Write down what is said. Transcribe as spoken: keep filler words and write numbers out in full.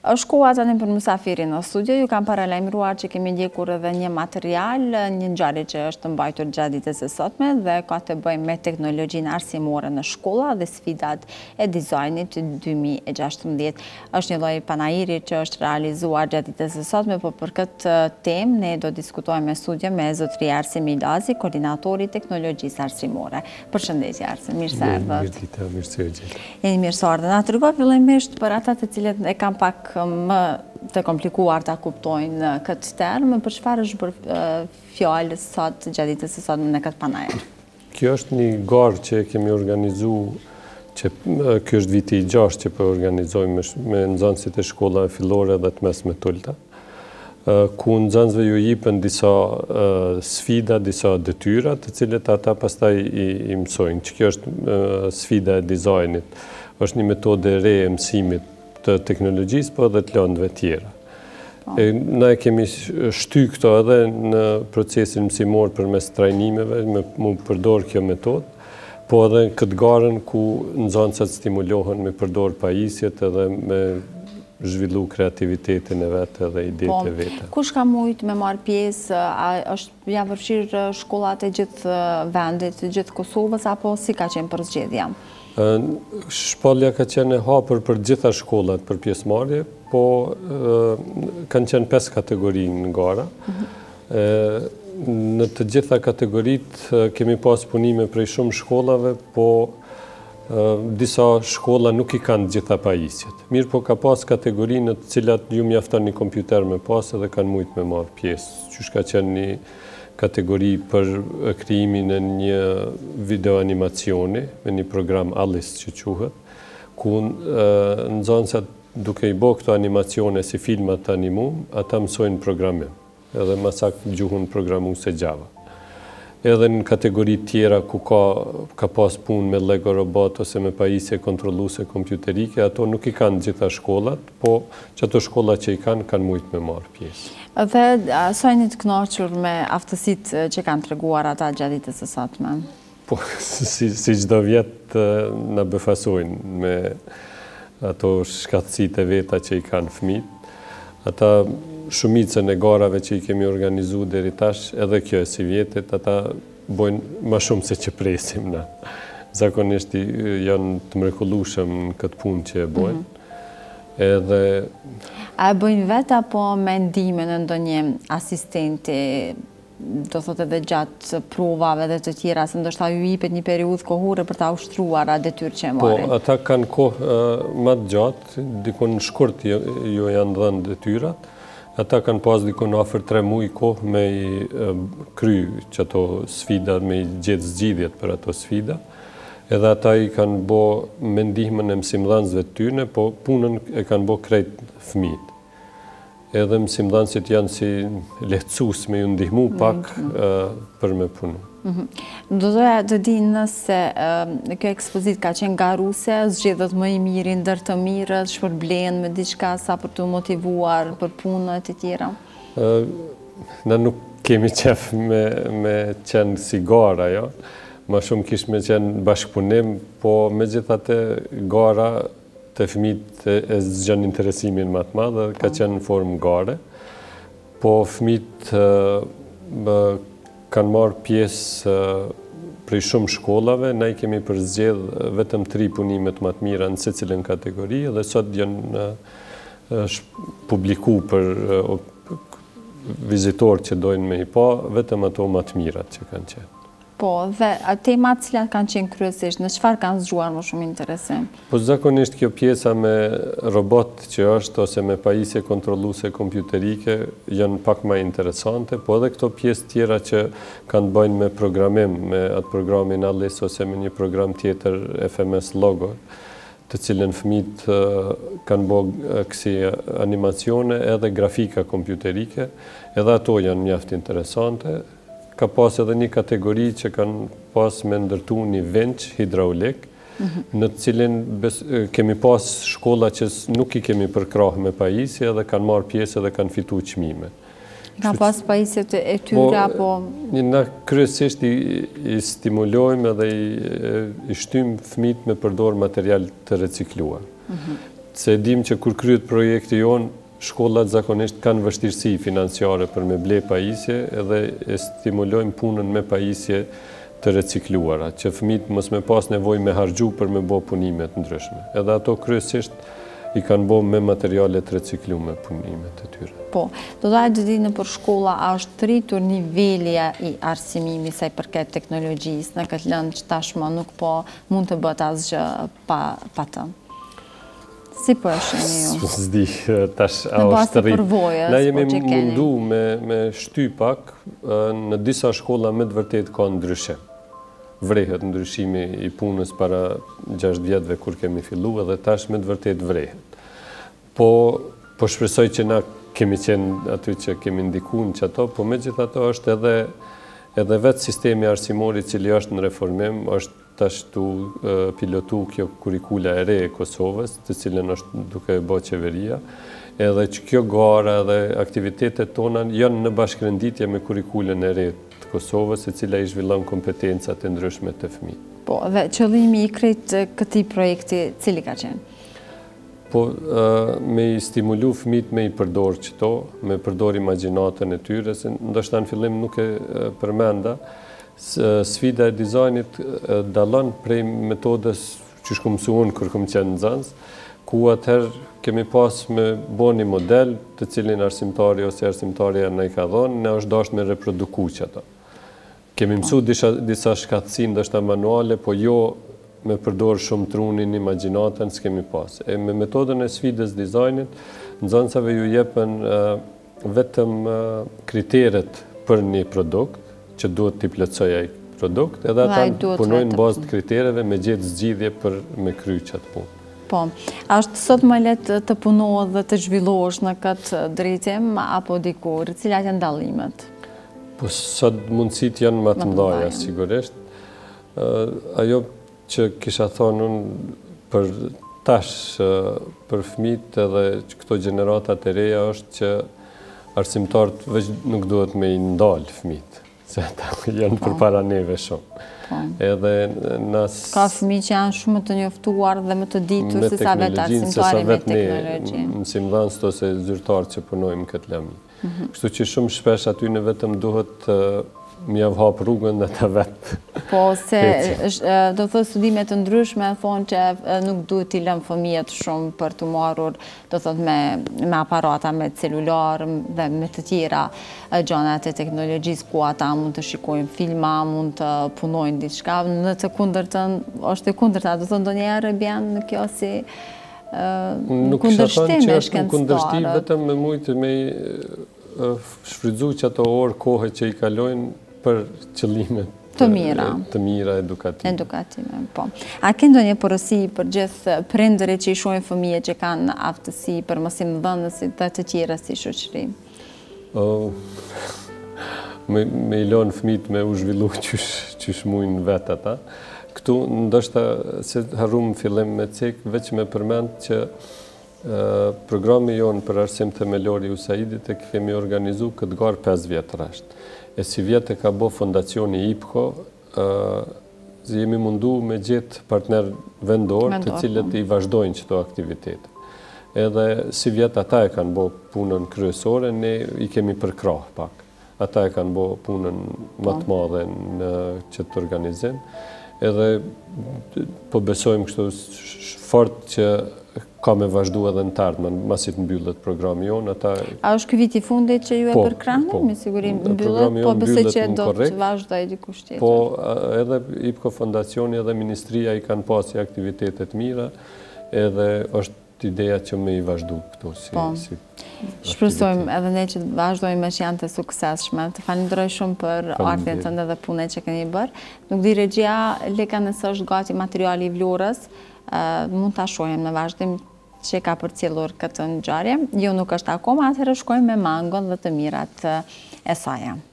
Është koha tani për mysafirin në studio, ju kam paralajmëruar që kemi ndjekur edhe një material, një ngjarje që është mbajtur gjatë ditës së sotme dhe ka të bëjë me teknologjinë arsimore në shkolla dhe sfidat e dizajnit dy mijë e gjashtëmbëdhjetë. Është një lloj panajiri që është realizuar gjatë ditës së sotme, por për këtë temë ne do diskutojmë në studio me zotëria Arsim Ilazi, koordinatori i teknologjisë arsimore. Përshëndetje Arsim, mirë se erdhët. Mirë ditë, mirë se u gjeti. Jeni mirë se erdhët. Na tregoj fillimisht për ata të cilët e kanë pak më të komplikuar ta kuptojnë këtë term, për çfarë është bërë fjalë sot gjatë ditës së sotme në këtë panajër? Kjo është një garë që kemi organizuar, që ky është viti i gjashtë që po organizojmë me nxënësit e shkollave fillore dhe të mesme të ulta, ku nxënësve ju jipen disa sfida, disa detyra, të cilët ata pastaj i, i mësojnë. Që kjo është sfida e dizajnit, është një metodë e re e mësimit të teknologjisë, po edhe të lëndëve tjera. E, na e kemi shty këto edhe në procesin mësimor përmes trajnimeve, me mu përdor kjo metodë, po edhe në këtë garën ku nxënësat stimulohen me përdor pajisjet edhe me zhvillu kreativitetin e vetë dhe idetë e veta. Kush ka mujtë me marrë pjesë, a është ja përfshirë shkollat e gjithë vendit, gjithë Kosovës, apo si ka qenë përzgjedhja? Shpallja ka qenë e hapur për gjitha shkollat për pjesëmarrje, po kanë qenë pesë kategori në gara. Në të gjitha kategoritë kemi pas punime prej shumë shkollave, po disa shkolla nuk i kanë gjitha pajisjet. Mirë po ka pas kategori në të cilat ju mjafton një kompjuter me pas edhe kanë mujtë me marrë pjesë. Qysh ka qenë një kategori për krijimin e një video animacioni me një program Alice që quhet, ku nxënësat duke i bërë këto animacione si filmat të animum, ata mësojnë programim, edhe më saktë gjuhën programuese Java. Edhe në kategori tjera ku ka, ka pas punë me Lego robot ose me pajisje kontrolluese kompjuterike, ato nuk i kanë gjitha shkollat, po që ato shkollat që i kanë, kanë mujtë me marrë pjesë. Dhe sa jeni të kënaqur me aftësitë që kanë treguar ata gjatë ditës së sotme? Po, si, si çdo vjet na befasojnë me ato shkatësitë e veta që i kanë fëmijët. Ata shumicën e garave që i kemi organizu deri tash, edhe kjo e si vjetit, ata bojnë më shumë se që presim na. Zakonisht janë të mrekullueshëm në këtë punë që e bojnë. Mm-hmm. Edhe... A e bëjnë vetë apo me ndihmën e ndonjë asistenti, do thotë edhe gjatë provave dhe të tjera, se ndoshta ju jepet një periudhë kohore për ta ushtruar atë detyrë që marrin? Po, ata kanë kohë uh, më të gjatë, dikon shkurt ju, ju janë dhënë detyrat. Ata kanë pas dikon afër tre muaj kohë me i uh, kry që ato sfida, me i gjetë zgjidhjet për ato sfida. Edhe ata i kanë bo me ndihmën e mësimdhënësve të tyre, po punën e kanë bo krejt fëmijët. Edhe mësimdhënësit janë si lehtësues me ju ndihmu pak uh, për me punu. Mm-hmm. Do doja të di nëse uh, kjo ekspozit ka qenë garuese, zgjedhët më i miri ndër të mirët, shpërblen me diçka sa për të motivuar për punët e tjera? Uh, na nuk kemi qef me, me qenë si gara, jo? Ma shumë kish me qenë bashkëpunim, po me gjithate gara të fëmijët e zgjon interesimin më të madh dhe ka qenë në formë gare. Po fëmijët kanë marrë pjesë prej shumë shkollave, ne i kemi përzgjedh vetëm tri punimet më të mira në secilën kategori dhe sot janë publiku për vizitorë që dojnë me i pa, vetëm ato më të mirat që kanë qenë. Po, dhe temat cilat kanë qenë kryesisht, në çfarë kanë zgjuar më shumë interesim? Po zakonisht kjo pjesa me robot që është, ose me pajisje kontrolluese kompjuterike, janë pak më interesante, po edhe këto pjesë tjera që kanë bëjnë me programim, me atë programin Alice ose me një program tjetër F M S Logo, të cilën fëmijët kanë bërë kësi animacione edhe grafika kompjuterike, edhe ato janë mjaft interesante. Ka pas edhe një kategori që kanë pas me ndërtu një venç hidraulik, mm-hmm. në të cilin bes, kemi pas shkolla që nuk i kemi përkrah me pajisje dhe kanë marrë pjesë dhe kanë fitu çmime. Ka pas pajisjet e tyre, apo... Na kryesisht i, i stimulojmë edhe i, i shtym fëmijët me përdor material të recikluar. Mm-hmm. se dim që kur kryet projekti jonë, shkollat zakonisht kanë vështirësi financiare për me ble pajisje edhe e stimulojmë punën me pajisje të recikluara, që fëmijët mos me pas nevojë me harxhu për me bë punime të ndryshme. Edhe ato kryesisht i kanë bë me materiale të recikluara punimet e tyre. Po, do të di në për shkolla a është rritur nivelja i arsimimit sa i përket teknologjisë në këtë lëndë që tashmë nuk po mund të bëhet asgjë pa pa të. Si po e shihni ju? S'di, tash a është rrit. Na jemi mundu me, me shty pak, në disa shkolla me të vërtet ka ndryshim. Vrehet ndryshimi i punës para gjashtë vjetëve kur kemi fillu edhe tash me të vërtet vrehet. Po, po shpresoj që na kemi qenë aty që kemi ndikun që ato, po me gjithë ato është edhe, edhe vetë sistemi arsimori cili është në reformim, është tash tu pilotu kjo kurikula e re e Kosovës, të cilën është duke e bë qeveria, edhe që kjo gara dhe aktivitetet tona janë në bashkërënditje me kurikulën e re të Kosovës, e cila i zhvillon kompetencat e ndryshme të fëmijë. Po, dhe qëllimi i krejt këtij projekti cili ka qenë? Po, me i stimulu fëmijët me i përdor qëto, me përdor imagjinatën e tyre, se ndoshta në fillim nuk e përmenda, sfida e dizajnit dallon prej metodës që shku mësu unë kër kom qenë nxënës, ku atëherë kemi pas me bo një model të cilin arsimtari ose arsimtarja në i ka dhonë, ne është dasht me reproduku që ato. Kemi mësu disa, disa shkatësin, dështë manuale, po jo me përdor shumë trunin, imagjinatën, s'kemi pas. E me metodën e sfidës dizajnit, nxënësave ju jepen uh, vetëm uh, kriteret për një produkt, që duhet t'i plotësoj ai produkt, edhe ata punojnë në bazë të kritereve me gjetë zgjidhje për me kry qatë punë. Po, a është sot më lehtë të punohet dhe të zhvillohesh në këtë drejtim apo dikur? Cilat janë dallimet? Po sot mundësit janë më të mëdha, sigurisht. Ajo që kisha thonë unë për tash, për fëmijët edhe këto gjeneratat e reja është që arsimtarët veç nuk duhet me i ndalë fëmijët, se ata janë për para neve shumë. Edhe nas... Ka fëmijë që janë shumë të njoftuar dhe më të ditur se sa vetë arsimtari me teknologji. Mësimdhënës ose zyrtarë që punojmë këtë lëmi. Kështu që shumë shpesh aty në vetëm duhet mjav hap rrugën dhe të vetë. Po, se do të studime të ndryshme thonë që nuk duhet t'i lëmë fëmijët shumë për të marrur, do të me, me aparata, me celular dhe me të tjera gjanat e teknologjisë ku ata mund të shikojnë filma, mund të punojnë diçka. Në të kundërtën, është e kundërta, do të ndonjëherë bjen në kjo si kundërshtim me shkencëtarët. Nuk kundërshtim vetëm me mujtë me shfrydzu që ato orë kohë që i kalojnë për qëllime të mira, të mira edukative. Edukative, po. A ke ndonjë porosi për gjithë prindërit që i shohin fëmijë që kanë aftësi për mësimdhënësit dhe të tjera si shoqëri? Me me i lënë fëmijët me u zhvillu qysh qysh mujnë vetë ata. Këtu ndoshta se harrum fillim me cek, veç me përmend që programi jonë për arsim themelor i U S A I D-it e kemi organizu këtë garë pesë vjetë rashtë. E si vjetë e ka bo fondacioni I P K O, jemi mundu me gjithë partner vendor të cilët i vazhdojnë qëto aktivitetet. Edhe si vjetë ata e kanë bo punën kryesore, ne i kemi përkrah pak. Ata e kanë bo punën më të madhe në qëtë organizim. Edhe po besojmë kështu fort që ka me vazhdu edhe në tardhme, masit mbyllet programi jonë. A është këtë viti fundit që ju e përkrahni? Me sigurim mbyllet, po besoj që do të vazhdoj dikush tjetër. Po edhe I P K O Fondacioni edhe Ministria i kanë pasi aktivitetet mira, edhe është ideja që me i vazhdu këto si aktivitet. Shpresojmë edhe ne që vazhdojmë që janë të suksesshme. Të falenderoj shumë për ardhjen tënde dhe punën që keni bërë. Nuk di regjia, leka nëse është gati materiali i vlorës, mund ta shohim në vazhdim që ka përcjellur këtë ngjarje. Jo, nuk është akoma, atëherë shkojmë me mangon dhe të mirat e saj.